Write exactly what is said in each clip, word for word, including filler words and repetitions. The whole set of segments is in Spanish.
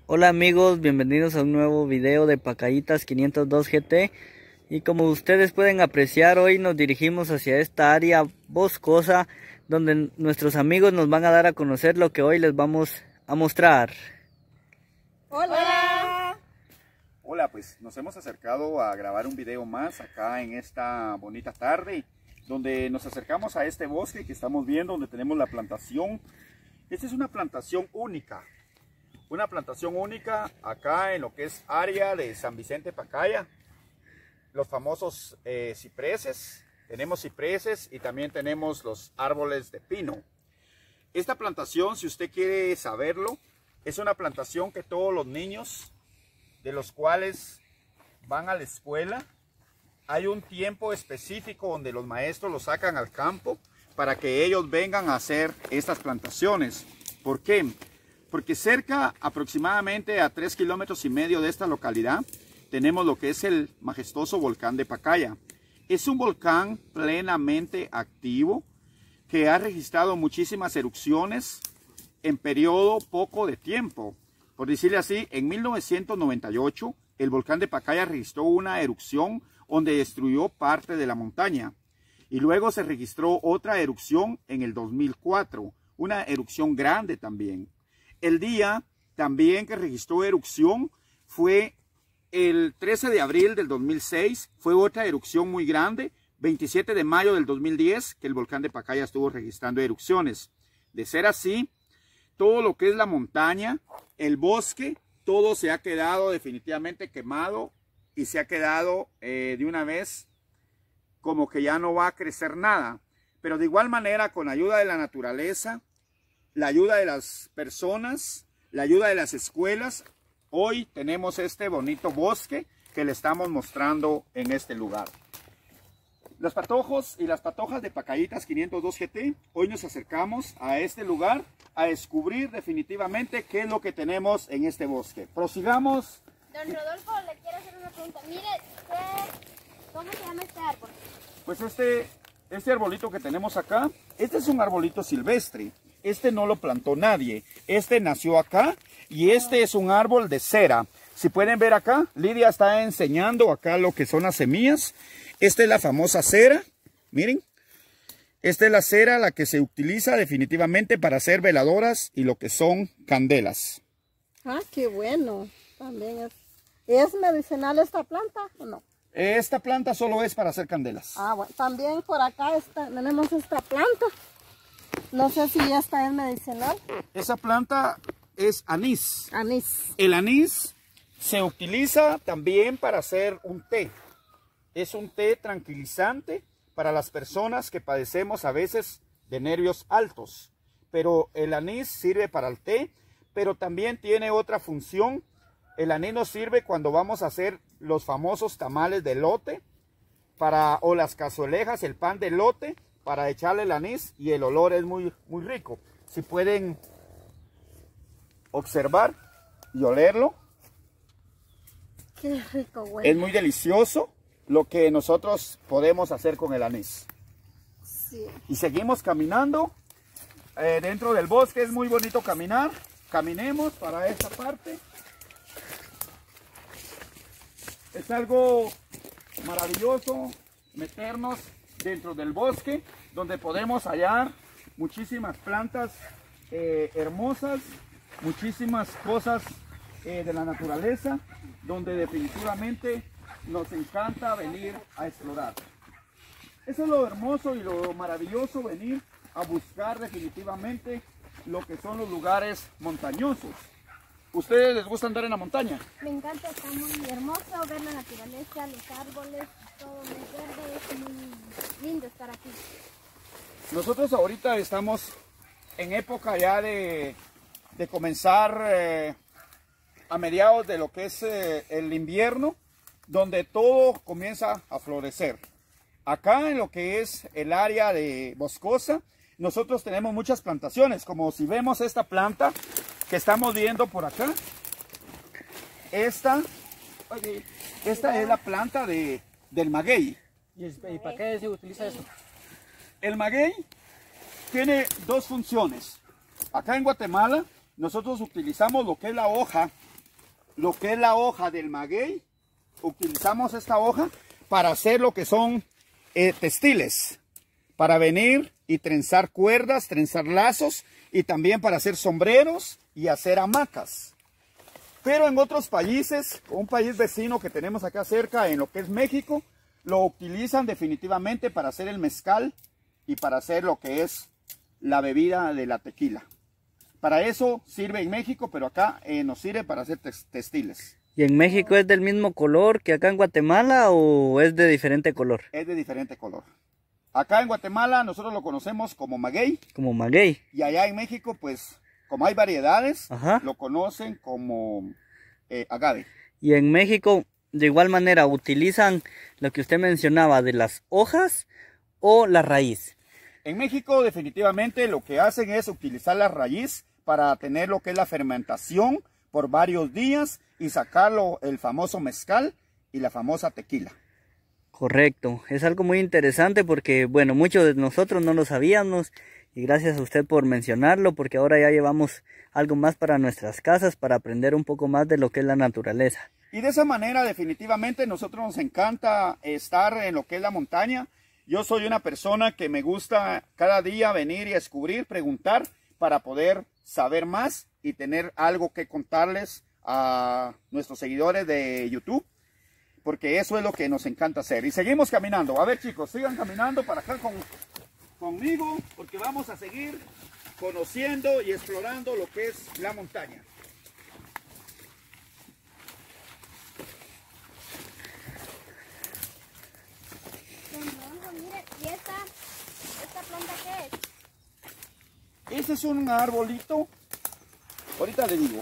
Hola amigos, bienvenidos a un nuevo video de Pacaitas quinientos dos G T. Y como ustedes pueden apreciar, hoy nos dirigimos hacia esta área boscosa donde nuestros amigos nos van a dar a conocer lo que hoy les vamos a mostrar. Hola. Hola, pues nos hemos acercado a grabar un video más acá en esta bonita tarde, donde nos acercamos a este bosque que estamos viendo, donde tenemos la plantación. Esta es una plantación única, una plantación única acá en lo que es área de San Vicente Pacaya, los famosos eh, cipreses. Tenemos cipreses y también tenemos los árboles de pino. Esta plantación, si usted quiere saberlo, es una plantación que todos los niños de los cuales van a la escuela, hay un tiempo específico donde los maestros los sacan al campo para que ellos vengan a hacer estas plantaciones. ¿Por qué? Porque cerca, aproximadamente a tres kilómetros y medio de esta localidad, tenemos lo que es el majestuoso volcán de Pacaya. Es un volcán plenamente activo que ha registrado muchísimas erupciones en periodo poco de tiempo. Por decirle así, en mil novecientos noventa y ocho, el volcán de Pacaya registró una erupción donde destruyó parte de la montaña. Y luego se registró otra erupción en el dos mil cuatro, una erupción grande también. El día también que registró erupción fue el trece de abril del dos mil seis, fue otra erupción muy grande. veintisiete de mayo del dos mil diez, que el volcán de Pacaya estuvo registrando erupciones. De ser así, todo lo que es la montaña, el bosque, todo se ha quedado definitivamente quemado y se ha quedado eh, de una vez como que ya no va a crecer nada. Pero de igual manera, con ayuda de la naturaleza, la ayuda de las personas, la ayuda de las escuelas, hoy tenemos este bonito bosque que le estamos mostrando en este lugar. Los patojos y las patojas de Pacaitas quinientos dos G T, hoy nos acercamos a este lugar a descubrir definitivamente qué es lo que tenemos en este bosque. Prosigamos. Don Rodolfo, le quiero hacer una pregunta. Mire, ¿qué, ¿cómo se llama este árbol? Pues este, este arbolito que tenemos acá, este es un arbolito silvestre. Este no lo plantó nadie. Este nació acá y este es un árbol de cera. Si pueden ver acá, Lidia está enseñando acá lo que son las semillas. Esta es la famosa cera, miren. Esta es la cera, la que se utiliza definitivamente para hacer veladoras y lo que son candelas. Ah, qué bueno. También es, ¿es medicinal esta planta o no? Esta planta solo es para hacer candelas. Ah, bueno. También por acá está, tenemos esta planta. No sé si esta es medicinal. Esa planta es anís. Anís. El anís se utiliza también para hacer un té. Es un té tranquilizante para las personas que padecemos a veces de nervios altos. Pero el anís sirve para el té, pero también tiene otra función. El anís nos sirve cuando vamos a hacer los famosos tamales de elote, para, o las cazuelejas, el pan de elote, para echarle el anís, y el olor es muy, muy rico. Si pueden observar y olerlo. Qué rico, güey. Es muy delicioso lo que nosotros podemos hacer con el anís. Sí. Y seguimos caminando eh, dentro del bosque. Es muy bonito caminar. Caminemos para esta parte. Es algo maravilloso meternos dentro del bosque, donde podemos hallar muchísimas plantas eh, hermosas, muchísimas cosas eh, de la naturaleza, donde definitivamente nos encanta venir a explorar. Eso es lo hermoso y lo maravilloso, venir a buscar definitivamente lo que son los lugares montañosos. ¿Ustedes les gusta andar en la montaña? Me encanta, está muy hermoso ver la naturaleza, los árboles, todo muy verde, es muy lindo estar aquí. Nosotros ahorita estamos en época ya de, de comenzar eh, a mediados de lo que es eh, el invierno, donde todo comienza a florecer. Acá en lo que es el área de boscosa, nosotros tenemos muchas plantaciones, como si vemos esta planta que estamos viendo por acá. Esta, oye, esta es la planta de, del maguey. ¿Y, ¿Y para qué se utiliza eso? El maguey tiene dos funciones. Acá en Guatemala nosotros utilizamos lo que es la hoja lo que es la hoja del maguey, utilizamos esta hoja para hacer lo que son eh, textiles, para venir y trenzar cuerdas, trenzar lazos y también para hacer sombreros y hacer hamacas. Pero en otros países, un país vecino que tenemos acá cerca, en lo que es México, lo utilizan definitivamente para hacer el mezcal y para hacer lo que es la bebida de la tequila. Para eso sirve en México, pero acá eh, nos sirve para hacer textiles. ¿Y en México es del mismo color que acá en Guatemala o es de diferente color? Es de diferente color. Acá en Guatemala nosotros lo conocemos como maguey. Como maguey. Y allá en México, pues, como hay variedades, Ajá. lo conocen como eh, agave. Y en México, de igual manera, utilizan lo que usted mencionaba de las hojas o la raíz. En México, definitivamente, lo que hacen es utilizar la raíz para tener lo que es la fermentación por varios días y sacarlo el famoso mezcal y la famosa tequila. Correcto, es algo muy interesante porque, bueno, muchos de nosotros no lo sabíamos y gracias a usted por mencionarlo, porque ahora ya llevamos algo más para nuestras casas, para aprender un poco más de lo que es la naturaleza. Y de esa manera, definitivamente, nosotros nos encanta estar en lo que es la montaña. Yo soy una persona que me gusta cada día venir y descubrir, preguntar, para poder saber más y tener algo que contarles a nuestros seguidores de YouTube, porque eso es lo que nos encanta hacer. Y seguimos caminando. A ver, chicos, sigan caminando para acá con, conmigo, porque vamos a seguir conociendo y explorando lo que es la montaña. Mire, ¿y esta, esta planta qué es? Este es un arbolito, ahorita le digo.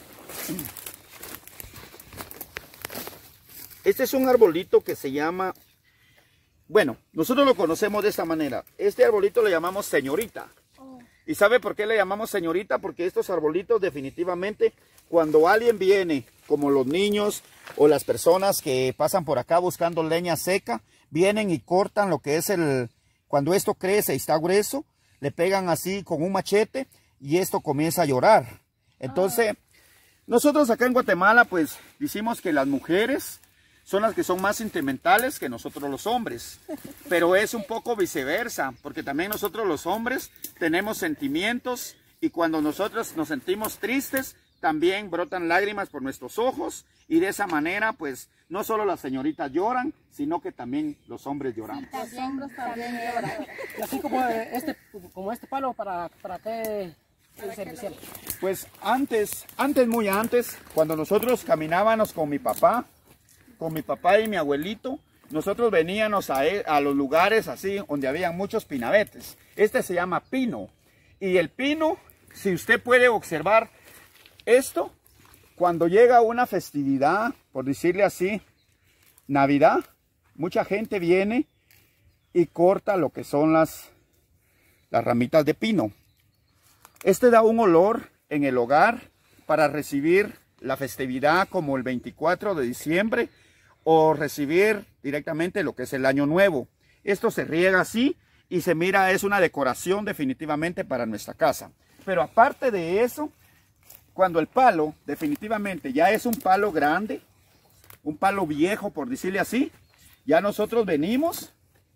Este es un arbolito que se llama, bueno, nosotros lo conocemos de esta manera. Este arbolito le llamamos señorita. Oh. ¿Y sabe por qué le llamamos señorita? Porque estos arbolitos definitivamente, cuando alguien viene, como los niños o las personas que pasan por acá buscando leña seca, vienen y cortan lo que es el, cuando esto crece y está grueso, le pegan así con un machete y esto comienza a llorar. Entonces, oh. nosotros acá en Guatemala, pues, decimos que las mujeres son las que son más sentimentales que nosotros los hombres, pero es un poco viceversa, porque también nosotros los hombres tenemos sentimientos y cuando nosotros nos sentimos tristes, también brotan lágrimas por nuestros ojos y de esa manera, pues, no solo las señoritas lloran, sino que también los hombres lloramos. Los hombres también lloran. Y así como este, como este palo, ¿para, para qué servicial? Pues antes, antes, muy antes, cuando nosotros caminábamos con mi papá, con mi papá y mi abuelito, nosotros veníamos a, a los lugares así donde había muchos pinabetes. Este se llama pino. Y el pino, si usted puede observar esto, cuando llega una festividad, por decirle así, Navidad, mucha gente viene y corta lo que son las, las ramitas de pino. Este da un olor en el hogar para recibir la festividad como el veinticuatro de diciembre, o recibir directamente lo que es el año nuevo. Esto se riega así y se mira, es una decoración definitivamente para nuestra casa. Pero aparte de eso, cuando el palo definitivamente ya es un palo grande, un palo viejo por decirle así, ya nosotros venimos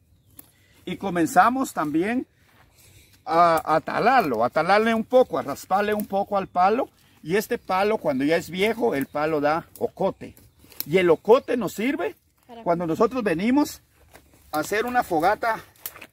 y comenzamos también a, a talarlo, a talarle un poco, a rasparle un poco al palo. Y este palo, cuando ya es viejo, el palo da ocote. Y el ocote nos sirve cuando nosotros venimos a hacer una fogata,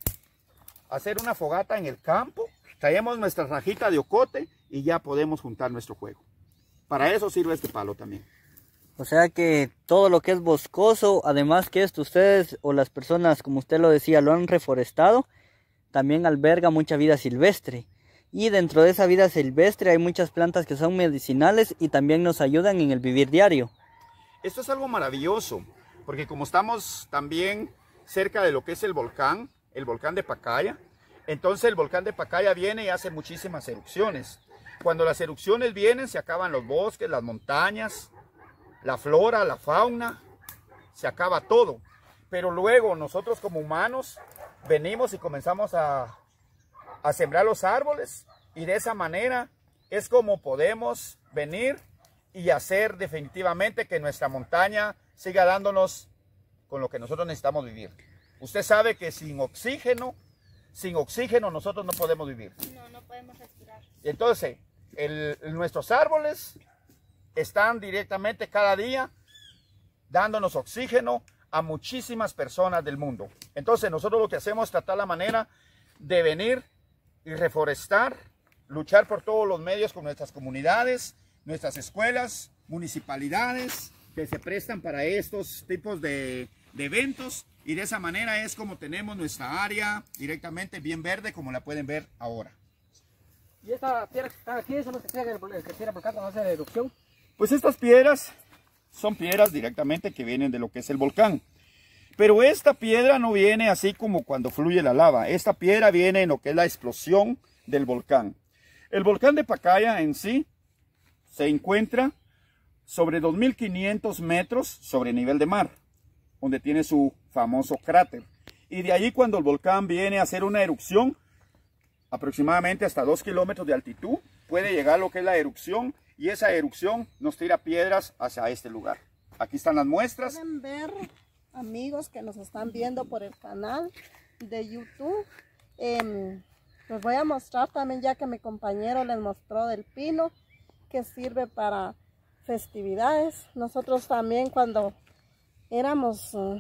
a hacer una fogata en el campo, traemos nuestra rajita de ocote y ya podemos juntar nuestro fuego. Para eso sirve este palo también. O sea que todo lo que es boscoso, además que esto ustedes o las personas, como usted lo decía, lo han reforestado, también alberga mucha vida silvestre. Y dentro de esa vida silvestre hay muchas plantas que son medicinales y también nos ayudan en el vivir diario. Esto es algo maravilloso, porque como estamos también cerca de lo que es el volcán, el volcán de Pacaya, entonces el volcán de Pacaya viene y hace muchísimas erupciones. Cuando las erupciones vienen, se acaban los bosques, las montañas, la flora, la fauna, se acaba todo. Pero luego nosotros como humanos venimos y comenzamos a, a sembrar los árboles y de esa manera es como podemos venir y hacer definitivamente que nuestra montaña siga dándonos con lo que nosotros necesitamos vivir. Usted sabe que sin oxígeno, sin oxígeno nosotros no podemos vivir. No, no podemos respirar. Entonces, el, nuestros árboles están directamente cada día dándonos oxígeno a muchísimas personas del mundo. Entonces, nosotros lo que hacemos es tratar la manera de venir y reforestar, luchar por todos los medios con nuestras comunidades, nuestras escuelas, municipalidades que se prestan para estos tipos de, de eventos, y de esa manera es como tenemos nuestra área directamente bien verde, como la pueden ver ahora. ¿Y esta piedra que está aquí son los que tienen el que tiene volcán cuando hace erupción? Pues estas piedras son piedras directamente que vienen de lo que es el volcán. Pero esta piedra no viene así como cuando fluye la lava. Esta piedra viene en lo que es la explosión del volcán. El volcán de Pacaya en sí se encuentra sobre dos mil quinientos metros sobre nivel de mar, donde tiene su famoso cráter. Y de allí, cuando el volcán viene a hacer una erupción, aproximadamente hasta dos kilómetros de altitud, puede llegar a lo que es la erupción, y esa erupción nos tira piedras hacia este lugar. Aquí están las muestras. Pueden ver, amigos que nos están viendo por el canal de YouTube, eh, les voy a mostrar también, ya que mi compañero les mostró del pino, que sirve para festividades. Nosotros también, cuando éramos uh,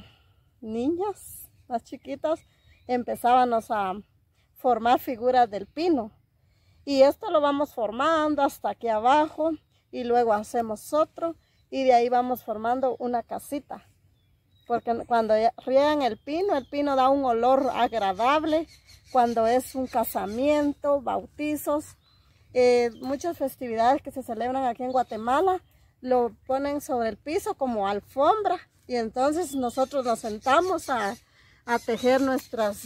niñas, más chiquitas, empezábamos a formar figuras del pino. Y esto lo vamos formando hasta aquí abajo, y luego hacemos otro, y de ahí vamos formando una casita. Porque cuando riegan el pino, el pino da un olor agradable. Cuando es un casamiento, bautizos, eh, muchas festividades que se celebran aquí en Guatemala, lo ponen sobre el piso como alfombra. Y entonces nosotros nos sentamos a, a tejer nuestras...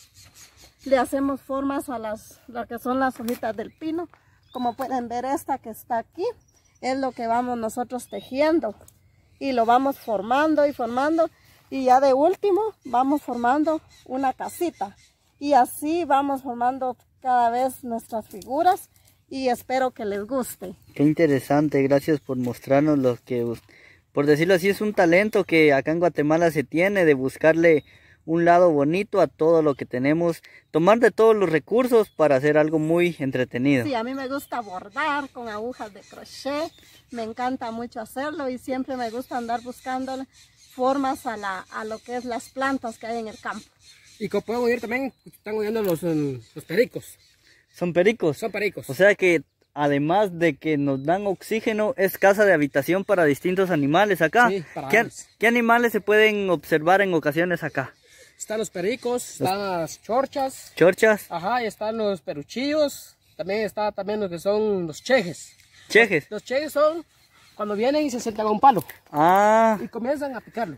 Le hacemos formas a las, lo que son las hojitas del pino. Como pueden ver, esta que está aquí es lo que vamos nosotros tejiendo. Y lo vamos formando y formando. Y ya de último vamos formando una casita. Y así vamos formando cada vez nuestras figuras. Y espero que les guste. Qué interesante, gracias por mostrarnos lo que, por decirlo así, es un talento que acá en Guatemala se tiene, de buscarle un lado bonito a todo lo que tenemos, tomar de todos los recursos para hacer algo muy entretenido. Sí, a mí me gusta bordar con agujas de crochet, me encanta mucho hacerlo, y siempre me gusta andar buscando formas a, la, a lo que es las plantas que hay en el campo. Y como podemos ver también, están oyendo los, los pericos. ¿Son pericos? Son pericos. O sea que además de que nos dan oxígeno, es casa de habitación para distintos animales acá. Sí, para ¿Qué, aves. ¿Qué animales se pueden observar en ocasiones acá? Están los pericos, están las chorchas. ¿Chorchas? Ajá, y están los peruchillos. También está también lo que son los chejes. ¿Chejes? Los, los chejes son cuando vienen y se sientan a un palo Ah, y comienzan a picarlo.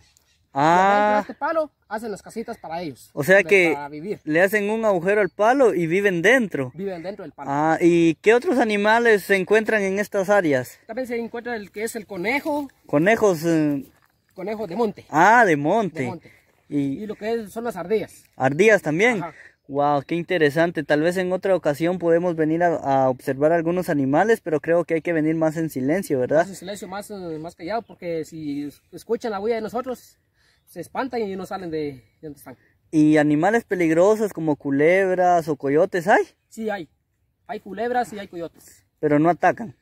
ah. Y este palo hacen las casitas para ellos. O sea de- que para vivir. le hacen un agujero al palo y viven dentro. Viven dentro del palo. Ah, ¿y qué otros animales se encuentran en estas áreas? También se encuentra el que es el conejo, Conejos, eh, conejo de monte. ah, de monte. De monte. Y Y lo que es- son las ardillas. ardillas también. Ajá. Wow, qué interesante. Tal vez en otra ocasión podemos venir a, a observar algunos animales, pero creo que hay que venir más en silencio, ¿verdad? Más en silencio, más, eh, más callado, porque si escuchan la bulla de nosotros, se espantan y no salen de, de donde están. ¿Y animales peligrosos como culebras o coyotes hay? Sí hay. Hay culebras y hay coyotes. Pero no atacan.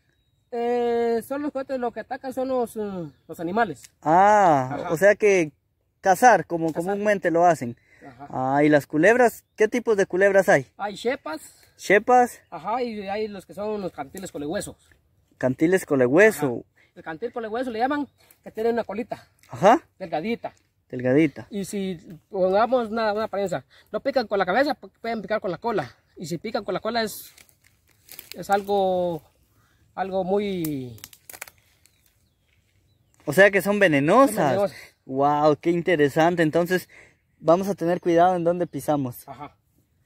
Eh, son los coyotes, lo que atacan son los, eh, los animales. Ah, Ajá. o sea que cazar, como Cazar. comúnmente lo hacen. Ajá. Ah, ¿y las culebras? ¿Qué tipos de culebras hay? Hay shepas, Chepas, ajá, y hay los que son los cantiles colehuesos. cantiles colehueso. El cantil colehueso le llaman, que tiene una colita Ajá, delgadita. delgadita. Y si pongamos una, una apariencia, no pican con la cabeza, pueden picar con la cola. Y si pican con la cola es, es algo, algo muy... O sea que son venenosas. Son venenosas. Wow, qué interesante. Entonces, vamos a tener cuidado en dónde pisamos. Ajá.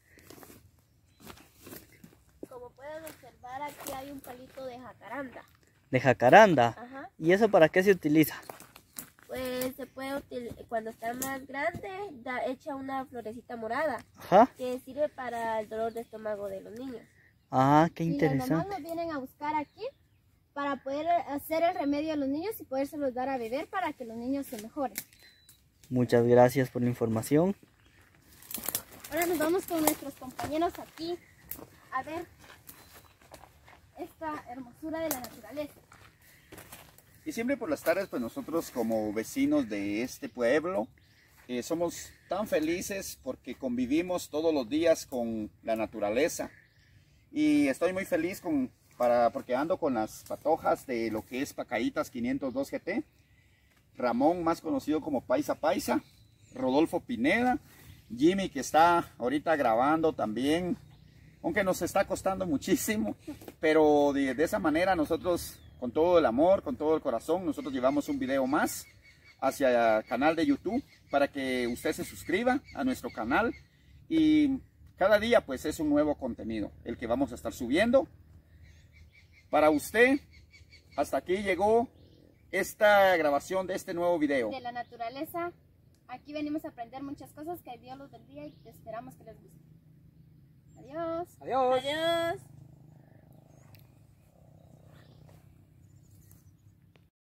Como pueden observar, aquí hay un palito de jacaranda. De jacaranda. Ajá. ¿Y eso para qué se utiliza? Pues se puede utilizar, cuando está más grande, da, echa una florecita morada, Ajá. que sirve para el dolor de estómago de los niños. Ah, qué Y las interesante. mamás lo vienen a buscar aquí para poder hacer el remedio a los niños y podérselos dar a beber para que los niños se mejoren. Muchas gracias por la información. Ahora nos vamos con nuestros compañeros aquí a ver esta hermosura de la naturaleza. Y siempre por las tardes, pues nosotros como vecinos de este pueblo, eh, somos tan felices porque convivimos todos los días con la naturaleza. Y estoy muy feliz con, para, porque ando con las patojas de lo que es Pacaitas quinientos dos G T. Ramón, más conocido como Paisa Paisa, Rodolfo Pineda, Jimmy, que está ahorita grabando también, aunque nos está costando muchísimo, pero de, de esa manera nosotros, con todo el amor, con todo el corazón, nosotros llevamos un video más hacia el canal de YouTube para que usted se suscriba a nuestro canal y cada día pues es un nuevo contenido el que vamos a estar subiendo para usted. Hasta aquí llegó esta grabación de este nuevo video de la naturaleza. Aquí venimos a aprender muchas cosas, que Dios los bendiga y esperamos que les guste. Adiós. Adiós. Adiós.